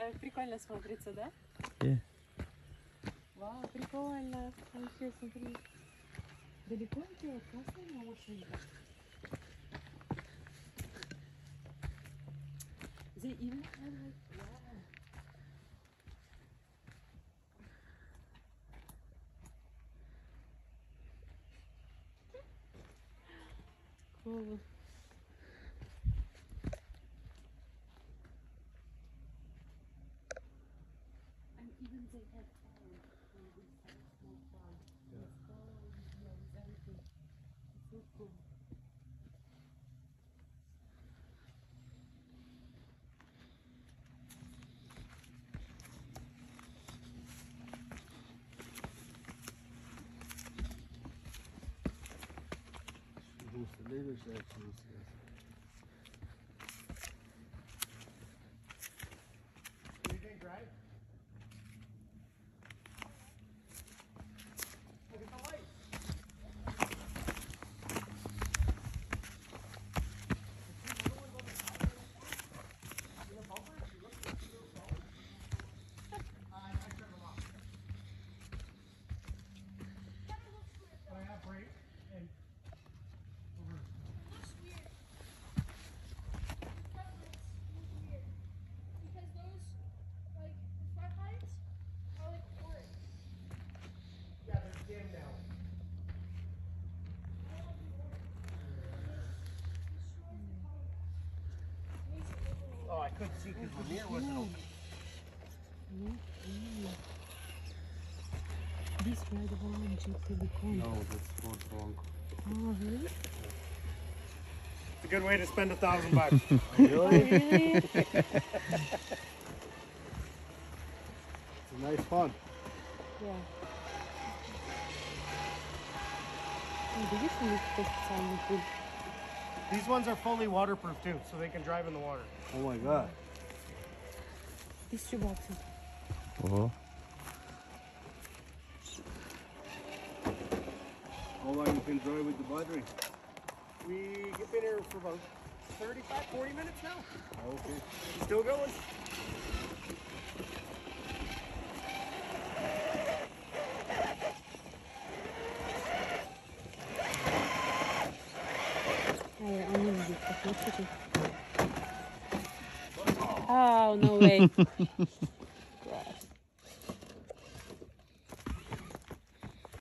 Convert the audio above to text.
прикольно смотрится, да? Yeah. Вау, прикольно. Вообще, смотри. Далеко идет, классно на лошади. They even have like, wow. Cool. And even they have farm on this side, small farm. Yeah. With cows, yeah, with everything. It's so cool. Who's the leaders actually? What do you think, right? Look at the light. Oh, I couldn't see because the mirror wasn't open. This red one, Silicon. No, that's Ford Bronco. Oh, really? It's a good way to spend $1,000. Really? Really? It's a nice fun. Yeah. Oh, видишь, у них такой специальный пульт. These ones are fully waterproof too, so they can drive in the water. Oh my god. $1000. Oh. How long you been driving with the battery? We've been here for about 35, 40 minutes now. Okay. Still going. Он не видит, как лучше. Oh, no way.